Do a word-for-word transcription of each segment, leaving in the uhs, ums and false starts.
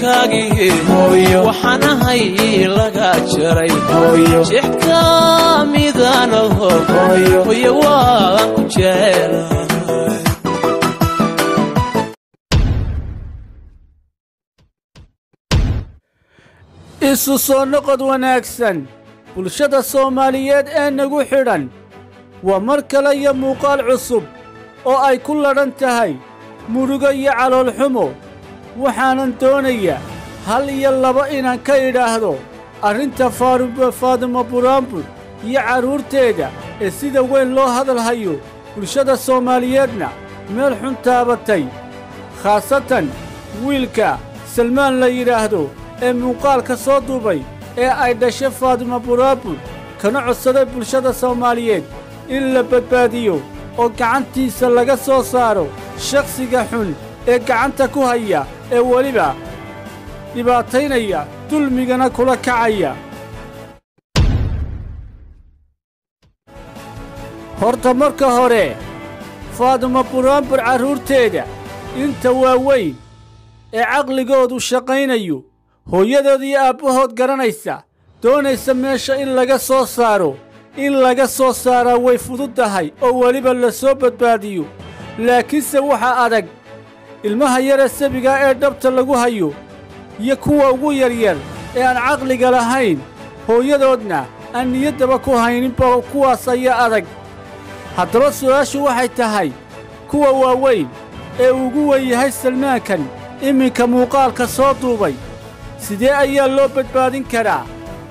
jidhkaagii waxaanahay laga jaray jidhka midanaho hooyo waan ku jecelahay isu soo noqod wanaagsan bulshada Soomaaliyeed ee nagu xidhan waa mar kale iyo muuqaal cusub oo ay ku ladhan tahay murugo iyo calool xumo waxaanan doonayaa hal iyo laba inaan ka idhaahdo arrinta Faadimo Buraanbur iyo carruurteeda ee sida weyn loo hadalhayo bulshada Soomaaliyeedna meel xun taabatay khaasatan wiilka Salmaan la yidhaahdo ee muuqaalka soo duubay ee ay dhashay Faadimo Buraanbur kana codsaday bulshada Soomaaliyeed in la badbaadiyo oo gacantiisa laga soo saaro shakhsiga xun ee gacanta ku haya ee weliba dhibaataynaya dulmigana kula kacaya horta marka hore Faadimo Buraanbur carruurteeda inta waaweyn ee caqligoodu shaqaynayo hooyadood iyo aabbahood garanaysa doonaysa meesha in laga soo saaro in laga soo saaraa way fududahay oo weliba la soo badbaadiyo laakiinse waxaa adag ilmaha yara sabiga ee dhabta lagu hayo iyo kuwa ugu yaryar ee aan caqliga lahayn hooyadoodna aan niyaddaba ku hayninba kuwaas ayaa adag haddaba su'aashu waxay tahay kuwa waaweyn ee ugu weyn yahay Salmaankan iminka muuqaalka soo duubay sidee ayaa loo badbaadin karaa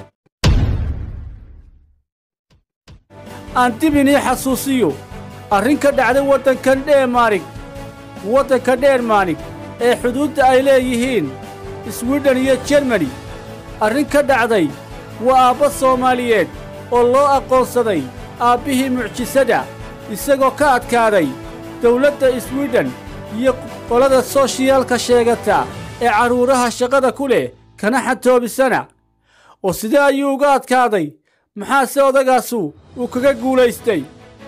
aan dib inii xasuusiyo arrin ka dhacday waddankan Dheemaarig waddanka Dheemaarig ee xuduudda ay leeyihiin Sweden iyo Germany arrin ka dhacday waa aabba Soomaaliyeed oo loo aqoonsaday aabbihii mucjisada isagoo ka adkaaday dawladda Sweden iyo qolada sooshiyaalka sheegata ee carruuraha shaqada ku leh kana xatoobisana oo sidee ayuu uga adkaaday maxaase odagaasu uu kaga guulaystay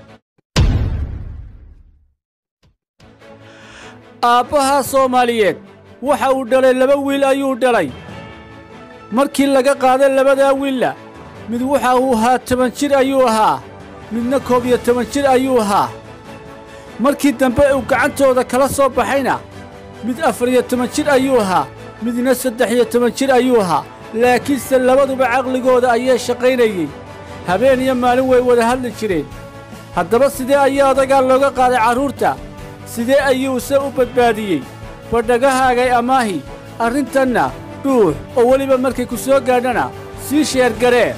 aabbaha Soomaaliyeed waxa uu dhalay laba wiil ayuu dhalay markii laga qaaday labadaa wiilla mid waxa uu ahaa toban jir ayuu ahaa midna koob iyo toban jir ayuu ahaa markii dambe uu gacantooda kala soo baxayna mid afar iyo toban jir ayuu ahaa midna saddex iyo toban jir ayuu ahaa laakiinse labaduba caqligooda ayay shaqaynayeen habeen iyo maalin way wada hadli jireen haddaba sidee ayaa odagaa looga qaaday carruurta sidee ayuuse u badbaadiyey badhagahaagay amaahi arrintanna dhuux oo weliba markay ku soo gaadhana sii sheergaree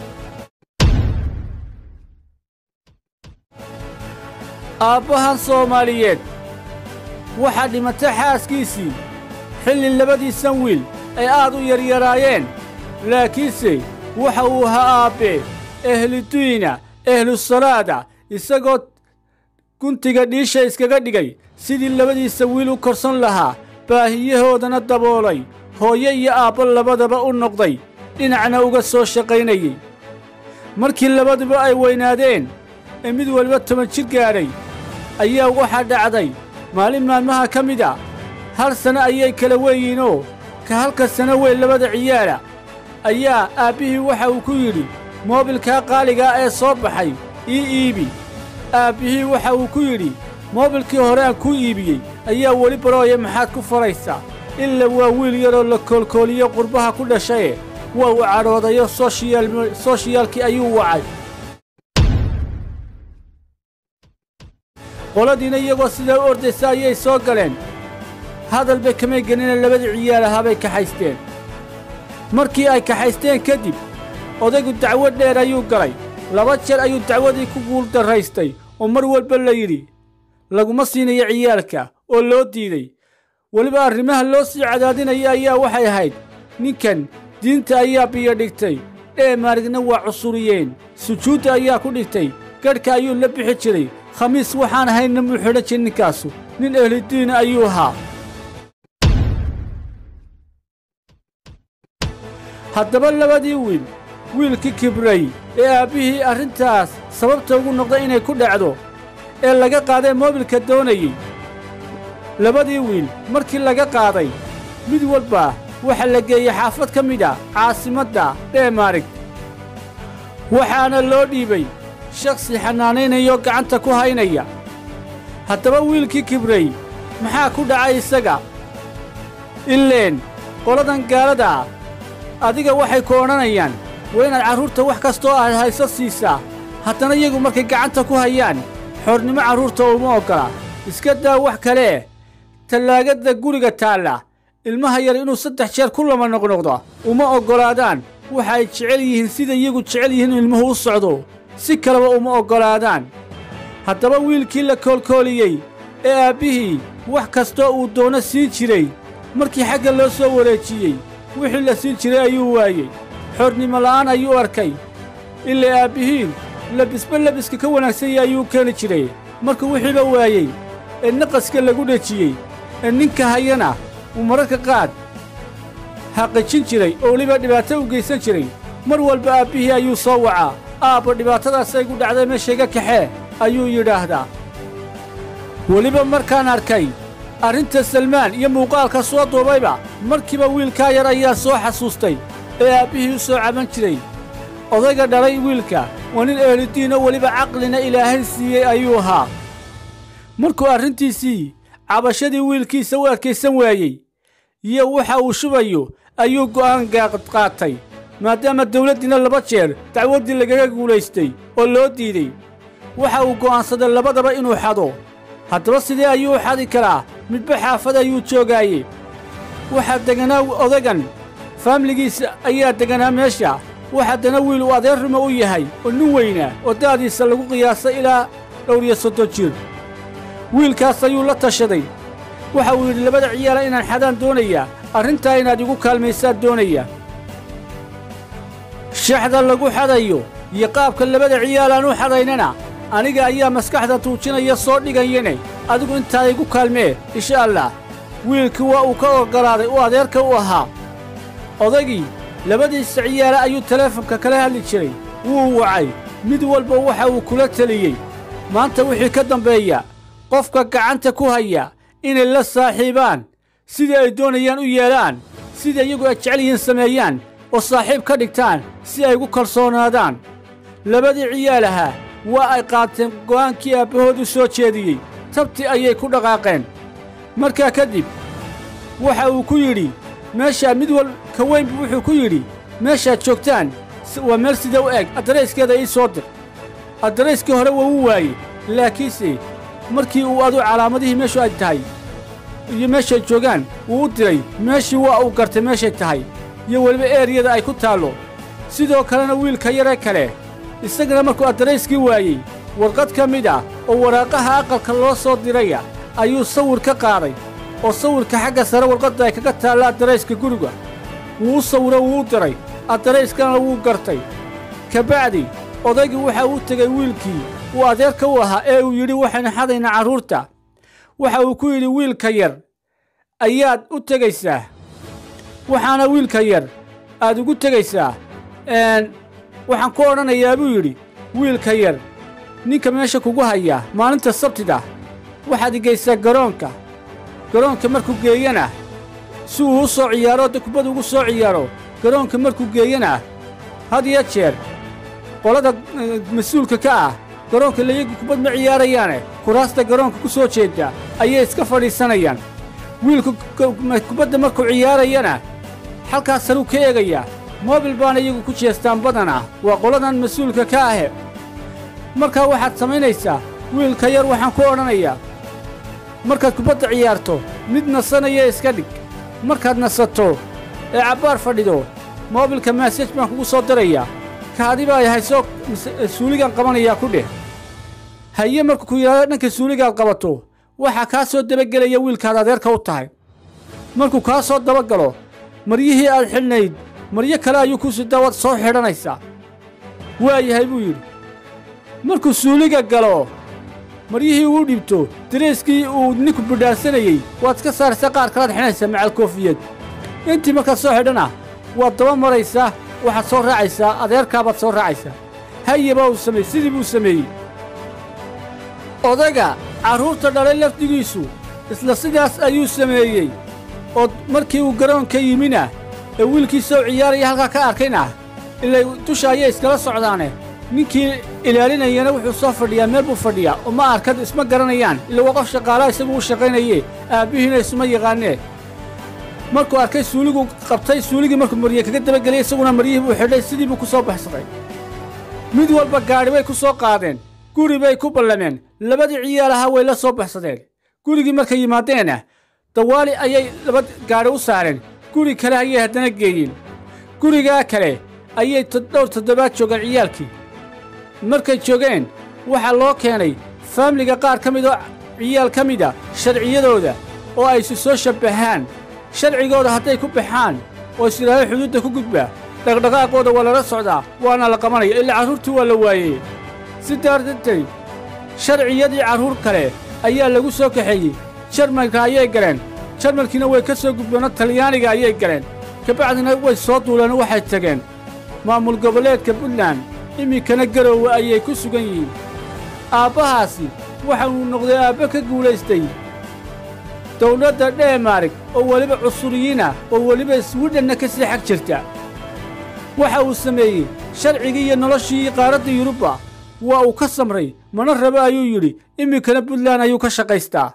aabbahan Soomaaliyeed waxaa dhimatay xaaskiisii xilli labadiisan wiil ay aad u yaryaraayeen laakiinse waxa uu ahaa aabbe ehludiina ehlusalaada isagoo guntiga dhiisha iskaga dhigay sidii labadiisa wiil u korsan lahaa baahiyahoodana daboolay hooyo iyo aabbo labadaba u noqday dhinacna uga soo shaqaynayey markii labaduba ay weynaadeen ee mid waliba toban jir gaadhay ayaa waxaa dhacday maalin maalmaha ka mid a hal sano ayay kala weeyiinoo ka halka sano weyn labada ciyaara ayaa aabbihii waxa uu ku yidhi moobilkaa qaaligaa ee soo baxay ii iibi aabbihii waxa uu ku yidhi moobilkii hore aan kuu iibiyey ayaa weli barooya maxaad ku faraysaa ila waa wiil yaroo la koolkooliyo qurbaha ku dhashaye waa uu cadhoodayo sooshiyaalkii ayuu wacay qoladiina iyagoo sidaa u ordaysa ayay soo galeen hadalba kamay gelina labadii ciyaar ahaabay kaxaysteen markii ay kaxaysteen kadib odaygu dacwo dheer ayuu galay laba jeer ayuu dacwadii ku guuldarraystay oo mar walba la yidhi laguma siinayo ciyaalka oo loo diiday weliba arrimaha loo sii cadaadinaya ayaa waxay ahayd ninkan diinta ayaa biyo dhigtay Dheemaarigna waa cusuriyeen sujuudda ayaa ku dhigtay gadhka ayuu la bixi jiray khamiis waxaan ahaynna muu xidhan jirin ninkaasu nin ehludiina ayuu ahaa haddaba labadii wiil wiilkii kibray ee aabbihii arrintaas sababta ugu noqday inay ku dhacdo ee laga qaaday moobilka doonayey labadii wiil markii laga qaaday mid walba waxa la geeyey xaafad ka mid a caasimadda dheemaarig waxaana loo dhiibay shakhsi xanaanaynayo gacanta ku haynaya haddaba wiilkii kibray maxaa ku dhacay isaga ileen qoladan gaalada ah adiga waxay ku odhanayaan waa inaad carruurta wax kastoo aad hayso siisaa haddana iyagu markay gacanta ku hayaan xornimo carruurta uma oggola iska daa wax kalee tallaagadda guriga taalla ilmaha yar inuu saddex jeer ku lama noqnoqdo uma oggolaadaan waxa ay jecel yihiin sida iyagu jecel yihiin ilmuhu u socdo si kaleba uma oggolaadaan haddaba wiilkii la koolkooliyey ee aabbihii wax kastoo uu doono siin jiray markii xagga loo soo wareejiyey wixii la siin jiray ayuu waayey xornimo la'aan ayuu arkay ilaa aabbihiin labisba labiska ka wanaagsan yahay ayuu keeni jiray markuu wixiiba waayey ee naqaska lagu dhejiyey ee ninka hayana uu mararka qaad haqajin jiray oo weliba dhibaato u geysan jiray mar walba aabbihii ayuu soo wacaa aabba dhibaatadaasay gu dhacday meeshayga kaxee ayuu yidhaahdaa weliba markaan arkay arrinta salmaan iyo muuqaalka soo duubayba markiiba wiilkaa yar ayaa soo xasuustay ee aabbihii u soo caban jiray odayga dhalay wiilka waa nin ehludiinoo weliba caqlina ilaahay siiyey ayuu ahaa markuu arrintiisii cabashadii wiilkiisa u adkaysan waayey iyo waxa uu shubayo ayuu go'aan qaatay maadaama dawladdiina laba jeer dacwaddii lagaga guulaystay oo loo diiday waxa uu go'aansaday labadaba inuu xado haddaba sidee ayuu u xadi karaa midba xaafad ayuu joogaaye waxaa deganaa odagan faamiligiisa ayaa deganaa meesha wax haddana wiil uu adeer rumo u yahay oo nin weynaa oo da'diisa lagu qiyaasay ilaa dhowr iyo soddon jir wiilkaas ayuu la tashaday waxa uu yidhi labada ciyaala inaan xadaan doonayaa arrintaa inaad igu kaalmaysaan doonaya shaxda lagu xadayo iyo qaabka labada ciyaalaan u xadaynana aniga ayaa maskaxda tuujinaya soo dhigayane adigu intaa igu kaalmee insha allah wiilkii waa uu ka oggolaaday uu adeerka u ahaa odagii labadiisa ciyaale ayuu teleefonka kala hadli jiray wuu wacay mid walba waxa uu kula teliyey maanta wixii ka dambeeya qofka gacanta ku haya inay la saaxiibaan sidii ay doonayaan u yeelaan sida iyagu ay jecel yihiin sameeyaan oo saaxiib ka dhigtaan si ay ugu kalsoonaadaan labadii ciyaalahaa waa ay qaateen go'aankii aabbahood u soo jeediyey tabti ayay ku dhaqaaqeen markaa kadib waxa uu ku yidhi meeshaa mid wal ka weynbu wuxuu ku yidhi meeshaad joogtaan waa meel sida u eg adarayskeeda ii soo dir adarayskii hore waa u waayey laakiinse markii uu adu calaamadihii meeshu ay tahay iyo meeshay joogaan wuu u diray meeshii waa uu gartay meeshay tahay iyo weliba eeriyada ay ku taallo sidoo kalena wiilka yaree kale isagana markuu adarayskii waayey warqad ka mid ah oo waraaqaha aqalka loo soo diraya ayuu sawir ka qaaday oo sawirka xagga sare warqadda ay kaga taalla adarayska guriga wuu u sawiro wuu u diray adarayskana wuu gartay ka bacdi odaygii waxa uu tegey wiilkii uu adeerka u ahaa ee uu yidhi waxaynu xadaynaa carruurta waxa uu ku yidhi wiilka yar ayaad u tegaysaa waxaana wiilka yar aad ugu tegaysaa waxaan ku odhanayaa buu yidhi wiilka yar ninka meesha kugu hayaa maalinta sabtida waxaad igaysaa garoonka garoonka markuu geeyana si uu u soo ciyaaro da kubbad ugu soo ciyaaro garoonka markuu geeyana had iyo jeer qolada mas-uulka ka ah garoonka layagu kubbad ma ciyaarayaane kuraasta garoonka ku soo jeedda ayay iska fadhiisanayaan wiilku kubbadda markuu ciyaarayana halkaas saruu ka eegayaa moobil baana iyagu ku jeestaan badanah waa qoladan mas-uulka ka ahe markaa waxaad samaynaysaa wiilka yar waxaan ku odhanayaa markaad kubbadda ciyaarto mid nasanaya iska dhig markaad nasato ee cabbaar fadhido moobilka maasaj baan kugu soo dirayaa kaadibaa haysoo suuligaan qabanayaa ku dheh haye markuu ku yidhaado dhanka suuligaad qabato waxaa kaa soo dabagelaya wiilkaad adeerka u tahay markuu kaa soo dabagalo maryihii aad xidhnayd maryo kale ayuu ku sidaa waad soo xidhanaysaa waa yahay buu yidhi markuu suuliga galo maryihii uu dhibto darayskii uu ninku bidhaansanayey waad iska saaraysaa qaar kalaad xidhanaysaa macal koofiyad intii markaad soo xidhana waad daba maraysaa waxaad soo raacaysaa adeerkaabaad soo raacaysaa haye baa uu sameeyey sidii buu sameeyey odaga carruurta dhalay lafdigiisu isla sidaas ayuu sameeyey oo markii uu garoonka yimina ee wiilkiisoo ciyaaraya halkaa ka arkayna ilaa dusha ayay iskala socdaane ninkii ilaalinayana wuxuu soo fadhiyaa meel buu fadhiyaa oo ma arkad isma garanayaan ilaa waa qof shaqaalaha isagu u shaqaynayee aabbihiina isuma yaqaanee markuu arkay suuligu qabtay suuligii markuu marye kaga dabageliyay isaguna maryihii buu xidhay sidii buu ku soo baxsaday mid walba gaadhi bay ku soo qaadeen guri bay ku ballameen labadii ciyaal ahaa way la soo baxsadeen gurigii markay yimaadeenna dawaali ayay laba gaadhi u saareen guri kale ayay haddana geeyeen gurigaa kale ayay dhowr toddobaad joogeen ciyaalkii markay joogeen waxaa loo keenay faamiliga qaar ka mid oo ciyaal ka mida sharciyadooda oo ay isu soo shabbahaan sharcigooda hadday ku baxaan oo isilaahay xuduudda ku gudba dhaqdhaqaaqooda waa lala socdaa waana la qabanaya ilaa carruurtii waa la waayey si daardartay sharciyadii carruur kale ayaa lagu soo kaxeeyey jarmalka ayay galeen jarmalkiina way ka soo gudbeenoo talyaaniga ayay galeen kabacdina way soo duuleen waxay tageen maamul goboleedka puntland iminkana garoowe ayay ku sugan yihiin aabbahaasi waxa uu noqday aabbe ka guulaystay dawladda dheemaarig oo weliba cusuriyiin ah oo weliba swidhenna ka sii xag jirta waxa uu sameeyey sharcigii iyo noloshii qaaradda yurubba waa uu ka samray mana rabo ayuu yidhi iminkana puntland ayuu ka shaqaystaa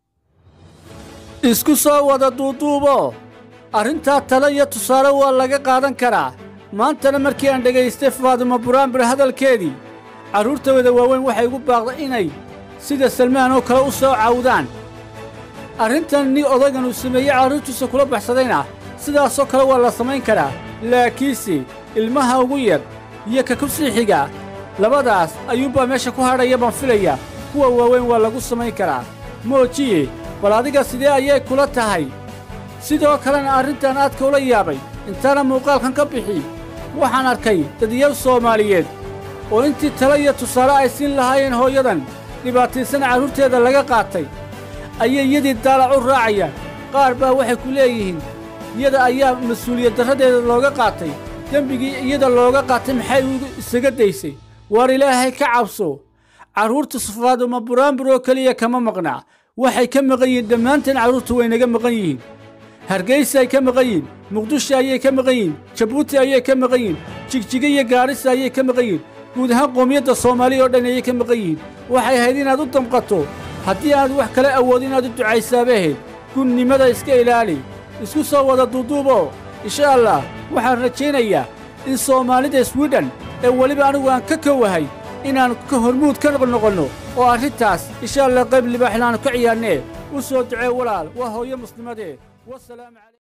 isku soo wada duuduubo arrintaa tale iyo tusaale waa laga qaadan karaa maantana markii aan dhegaystay faadimo buraanbir hadalkeedii carruurtooda waaweyn waxay ugu baaqday inay sida salmaan oo kale u soo caawdaan arrintan ni odaygan uu sameeyey carruurtiisa kula baxsadayna sidaasoo kale waa la samayn karaa laakiinse ilmaha ugu yar iyo ka ku sii xiga labadaas ayuunbaa meesha ku hadhaya baan filaya kuwa waaweyn waa lagu samayn karaa moojiye bal adiga sidee ayay kula tahay sidoo kalena arrintan aadka ula yaabay intaana muuqaalkan ka bixi waxaan arkay dadiyaw soomaaliyeed oo intii tale iyo tusaale ay siin lahaayeen hooyadan dhibaataysan carruurteeda laga qaatay ayay iyadii daalac u raacayaan qaar baa waxay ku leeyihiin iyada ayaa mas-uuliyad darradeeda looga qaatay dembigii iyada looga qaatay maxay isaga daysay waar ilaahay ka cabso carruurta faadimo buraanbir oo keliya kama maqnaa waxay ka maqan yihiin dhammaanteen carruurtu way naga maqan yihiin hargaysa ay ka maqan yihiin muqdisho ayay ka maqan yihiin jabuuti ayay ka maqan yihiin jigjiga iyo gaarisa ayay ka maqan yihiin guud ahaan qoomiyadda soomaaliya oo dhan ayay ka maqan yihiin waxay ahayd inaad u damqato haddii aad wax kale awood inaad u ducaysaabahayd gunnimada iska ilaali isku soo wada duuduubo insha allah waxaan rajaynayaa in soomaalida swidhen ee weliba anigu aan ka kowahay inaan ka hormuud ka noqonno oo arrintaas insha allah qayb libaaxlaanu ka ciyaarnee u soo ducee walaal waa hooyo muslimadee wasalaamu calaykum